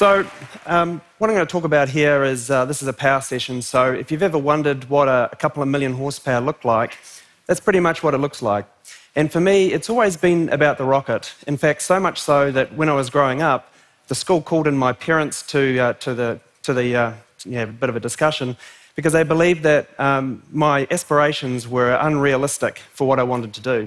So, what I'm going to talk about here is, this is a power session, so if you've ever wondered what a couple of million horsepower look like, that's pretty much what it looks like. And for me, it's always been about the rocket. In fact, so much so that when I was growing up, the school called in my parents to have a bit of a discussion, because they believed that my aspirations were unrealistic for what I wanted to do.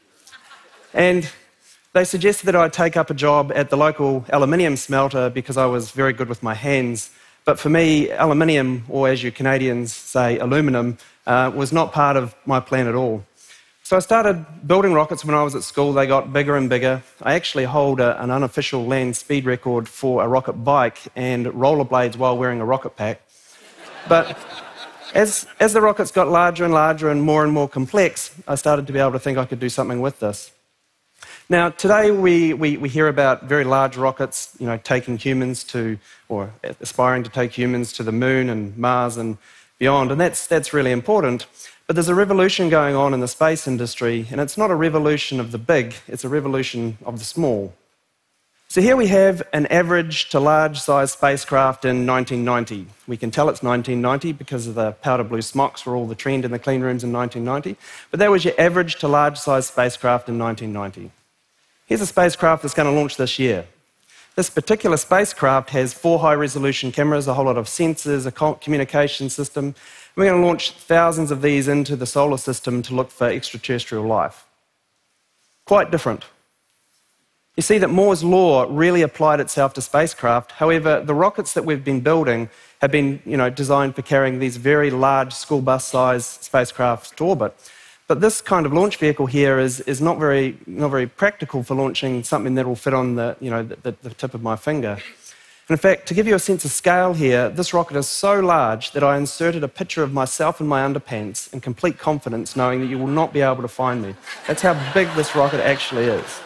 And they suggested that I take up a job at the local aluminium smelter because I was very good with my hands. But for me, aluminium, or as you Canadians say, aluminum, was not part of my plan at all. So I started building rockets when I was at school. They got bigger and bigger. I actually hold an unofficial land speed record for a rocket bike and rollerblades while wearing a rocket pack. But as the rockets got larger and larger and more complex, I started to be able to think I could do something with this. Now, today we hear about very large rockets, taking humans to, or aspiring to take humans to the moon and Mars and beyond, and that's really important. But there's a revolution going on in the space industry, and it's not a revolution of the big, it's a revolution of the small. So here we have an average to large-sized spacecraft in 1990. We can tell it's 1990 because of the powder blue smocks were all the trend in the clean rooms in 1990, but that was your average to large-sized spacecraft in 1990. Here's a spacecraft that's going to launch this year. This particular spacecraft has 4 high-resolution cameras, a whole lot of sensors, a communication system. We're going to launch thousands of these into the solar system to look for extraterrestrial life. Quite different. You see that Moore's law really applied itself to spacecraft. However, the rockets that we've been building have been designed for carrying these very large school bus-sized spacecraft to orbit. But this kind of launch vehicle here is not very practical for launching something that will fit on the tip of my finger. And in fact, to give you a sense of scale here, this rocket is so large that I inserted a picture of myself in my underpants in complete confidence, knowing that you will not be able to find me. That's how big this rocket actually is.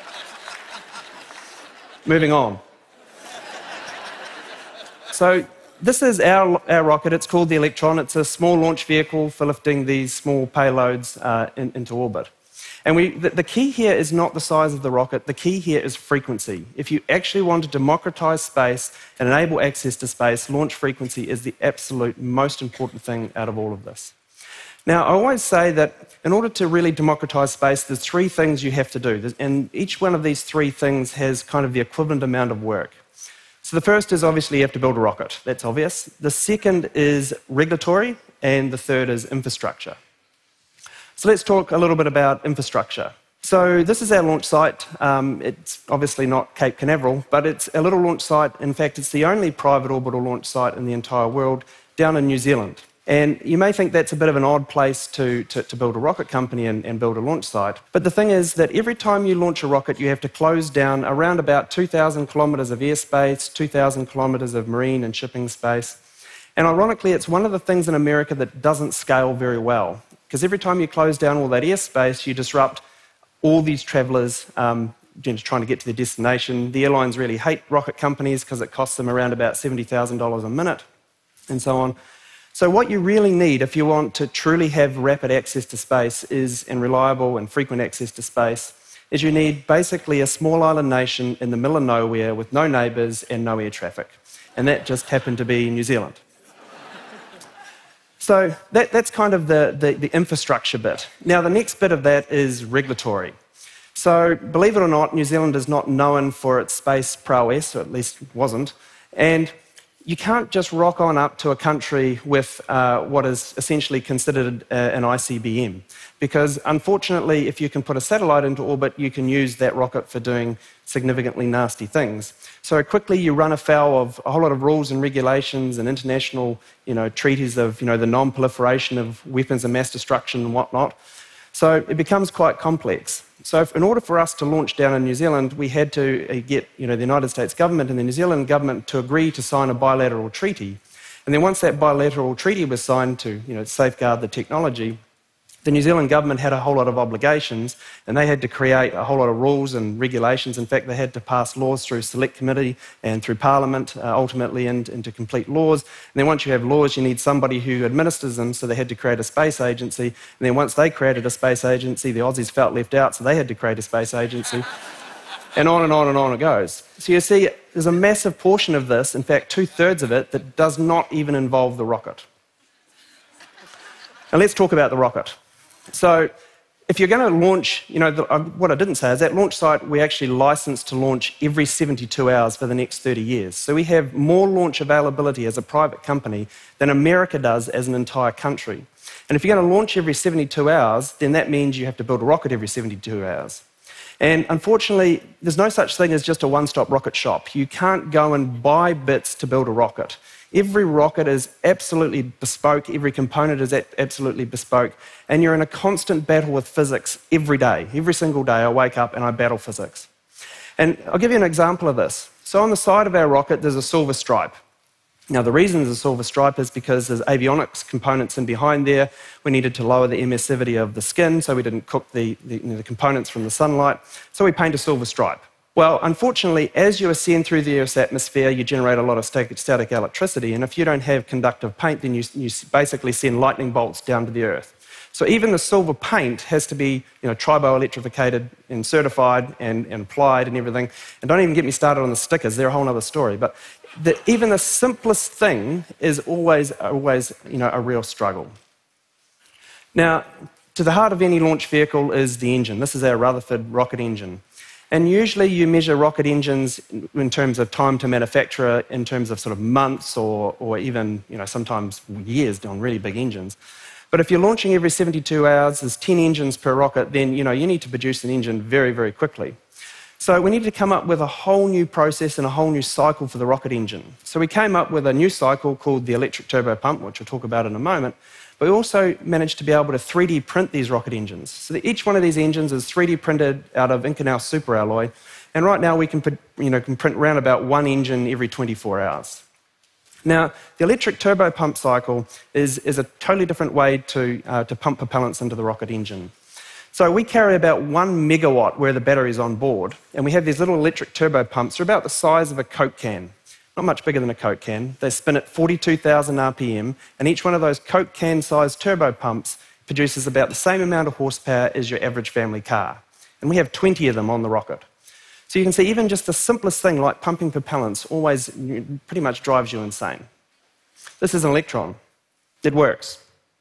Moving on. So this is our rocket. It's called the Electron. It's a small launch vehicle for lifting these small payloads into orbit. And the key here is not the size of the rocket. The key here is frequency. If you actually want to democratize space and enable access to space, launch frequency is the absolute most important thing out of all of this. Now, I always say that in order to really democratize space, there's 3 things you have to do. And each one of these 3 things has kind of the equivalent amount of work. So the first is obviously you have to build a rocket. That's obvious. The second is regulatory, and the third is infrastructure. So let's talk a little bit about infrastructure. So this is our launch site. It's obviously not Cape Canaveral, but it's a little launch site. In fact, it's the only private orbital launch site in the entire world down in New Zealand. And you may think that's a bit of an odd place to build a rocket company and build a launch site. But the thing is that every time you launch a rocket, you have to close down around about 2,000 kilometres of airspace, 2,000 kilometres of marine and shipping space. And ironically, it's one of the things in America that doesn't scale very well. Because every time you close down all that airspace, you disrupt all these travellers trying to get to their destination. The airlines really hate rocket companies because it costs them around about $70,000 a minute and so on. So what you really need if you want to truly have rapid access to space and reliable and frequent access to space is you need basically a small island nation in the middle of nowhere with no neighbours and no air traffic. And that just happened to be New Zealand. So that's kind of the infrastructure bit. Now, the next bit of that is regulatory. So believe it or not, New Zealand is not known for its space prowess, or at least wasn't. And you can't just rock on up to a country with what is essentially considered an ICBM. Because unfortunately, if you can put a satellite into orbit, you can use that rocket for doing significantly nasty things. So quickly you run afoul of a whole lot of rules and regulations and international treaties of the non-proliferation of weapons of mass destruction and whatnot. So it becomes quite complex. So in order for us to launch down in New Zealand, we had to get the United States government and the New Zealand government to agree to sign a bilateral treaty. And then once that bilateral treaty was signed to safeguard the technology, the New Zealand government had a whole lot of obligations, and they had to create a whole lot of rules and regulations. In fact, they had to pass laws through select committee and through Parliament, ultimately into complete laws. And then once you have laws, you need somebody who administers them, so they had to create a space agency. And then once they created a space agency, the Aussies felt left out, so they had to create a space agency. And on and on and on it goes. So you see, there's a massive portion of this, in fact, 2/3 of it, that does not even involve the rocket. Now let's talk about the rocket. So if you're going to launch, what I didn't say is that launch site we actually licensed to launch every 72 hours for the next 30 years. So we have more launch availability as a private company than America does as an entire country. And if you're going to launch every 72 hours, then that means you have to build a rocket every 72 hours. And unfortunately, there's no such thing as just a one-stop rocket shop. You can't go and buy bits to build a rocket. Every rocket is absolutely bespoke, every component is absolutely bespoke, and you're in a constant battle with physics every day. Every single day I wake up and I battle physics. And I'll give you an example of this. So on the side of our rocket there's a silver stripe. Now the reason there's a silver stripe is because there's avionics components in behind there. We needed to lower the emissivity of the skin so we didn't cook the components from the sunlight, so we paint a silver stripe. Well, unfortunately, as you ascend through the Earth's atmosphere, you generate a lot of static electricity, and if you don't have conductive paint, then you basically send lightning bolts down to the Earth. So even the silver paint has to be tribo-electrificated and certified and applied and everything. And don't even get me started on the stickers, they're a whole other story. But even the simplest thing is always a real struggle. Now, to the heart of any launch vehicle is the engine. This is our Rutherford rocket engine. And usually you measure rocket engines in terms of time to manufacture, in terms of sort of months or even sometimes years on really big engines. But if you're launching every 72 hours, there's 10 engines per rocket, then you need to produce an engine very, very quickly. So we needed to come up with a whole new process and a whole new cycle for the rocket engine. So we came up with a new cycle called the electric turbo pump, which we'll talk about in a moment. But we also managed to be able to 3D print these rocket engines. So that each one of these engines is 3D printed out of Inconel superalloy. And right now we can print around about one engine every 24 hours. Now, the electric turbo pump cycle is a totally different way to pump propellants into the rocket engine. So we carry about 1 megawatt where the battery's on board, and we have these little electric turbo pumps. They're about the size of a Coke can, not much bigger than a Coke can. They spin at 42,000 RPM, and each one of those Coke can-sized turbo pumps produces about the same amount of horsepower as your average family car. And we have 20 of them on the rocket. So you can see even just the simplest thing like pumping propellants always pretty much drives you insane. This is an Electron. It works.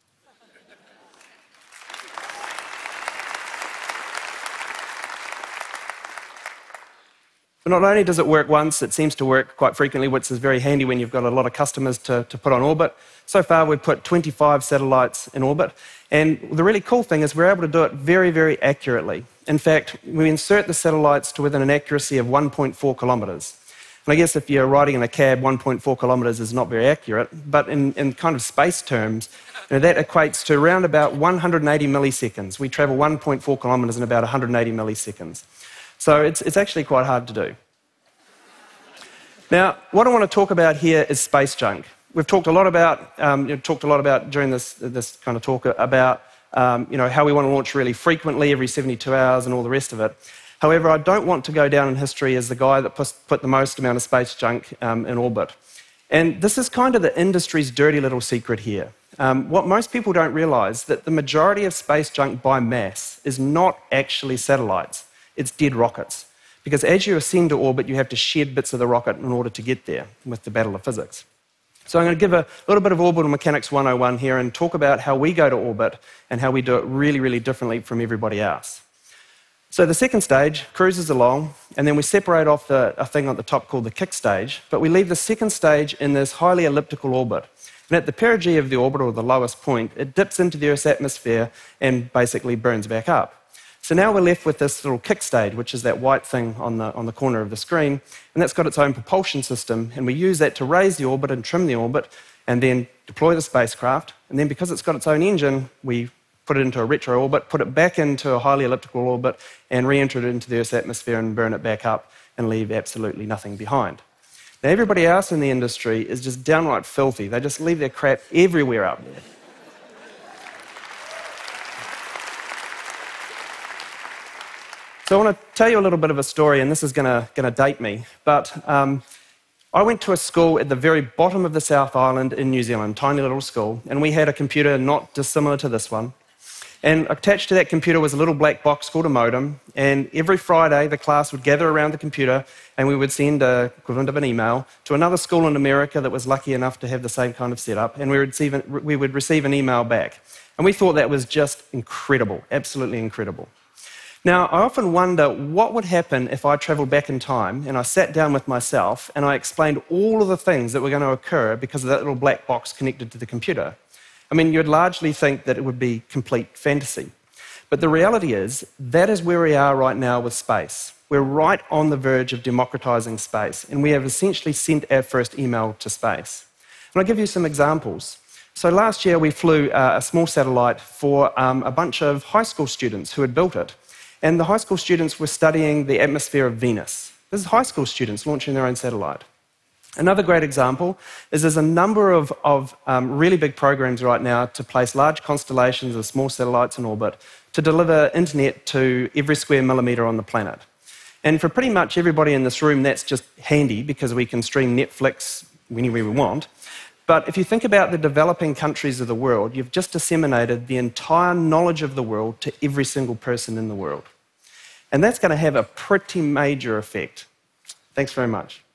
But not only does it work once, it seems to work quite frequently, which is very handy when you've got a lot of customers to put on orbit. So far, we've put 25 satellites in orbit. And the really cool thing is we're able to do it very, very accurately. In fact, we insert the satellites to within an accuracy of 1.4 kilometres. And I guess if you're riding in a cab, 1.4 kilometres is not very accurate. But in kind of space terms, that equates to around about 180 milliseconds. We travel 1.4 kilometres in about 180 milliseconds. So it's actually quite hard to do. Now, what I want to talk about here is space junk. We've talked a lot about, during this kind of talk about how we want to launch really frequently, every 72 hours and all the rest of it. However, I don't want to go down in history as the guy that put the most amount of space junk in orbit. And this is kind of the industry's dirty little secret here. What most people don't realise that the majority of space junk by mass is not actually satellites. It's dead rockets. Because as you ascend to orbit, you have to shed bits of the rocket in order to get there with the battle of physics. So I'm going to give a little bit of Orbital Mechanics 101 here and talk about how we go to orbit and how we do it really, really differently from everybody else. So the second stage cruises along, and then we separate off a thing at the top called the kick stage, but we leave the second stage in this highly elliptical orbit. And at the perigee of the orbit, or the lowest point, it dips into the Earth's atmosphere and basically burns back up. So now we're left with this little kick stage, which is that white thing on the corner of the screen, and that's got its own propulsion system, and we use that to raise the orbit and trim the orbit, and then deploy the spacecraft, and then because it's got its own engine, we put it into a retro orbit, put it back into a highly elliptical orbit, and re-enter it into the Earth's atmosphere and burn it back up and leave absolutely nothing behind. Now everybody else in the industry is just downright filthy. They just leave their crap everywhere up there. So I want to tell you a little bit of a story, and this is going to date me, but I went to a school at the very bottom of the South Island in New Zealand, tiny little school, and we had a computer not dissimilar to this one. And attached to that computer was a little black box called a modem, and every Friday the class would gather around the computer and we would send the equivalent of an email to another school in America that was lucky enough to have the same kind of setup, and we would receive an email back. And we thought that was just incredible, absolutely incredible. Now, I often wonder what would happen if I travelled back in time and I sat down with myself and I explained all of the things that were going to occur because of that little black box connected to the computer. I mean, you'd largely think that it would be complete fantasy. But the reality is, that is where we are right now with space. We're right on the verge of democratising space, and we have essentially sent our first email to space. And I'll give you some examples. So last year we flew a small satellite for a bunch of high school students who had built it. And the high school students were studying the atmosphere of Venus. This is high school students launching their own satellite. Another great example is there's a number of really big programs right now to place large constellations of small satellites in orbit to deliver internet to every square millimetre on the planet. And for pretty much everybody in this room, that's just handy because we can stream Netflix anywhere we want. But if you think about the developing countries of the world, you've just disseminated the entire knowledge of the world to every single person in the world. And that's going to have a pretty major effect. Thanks very much.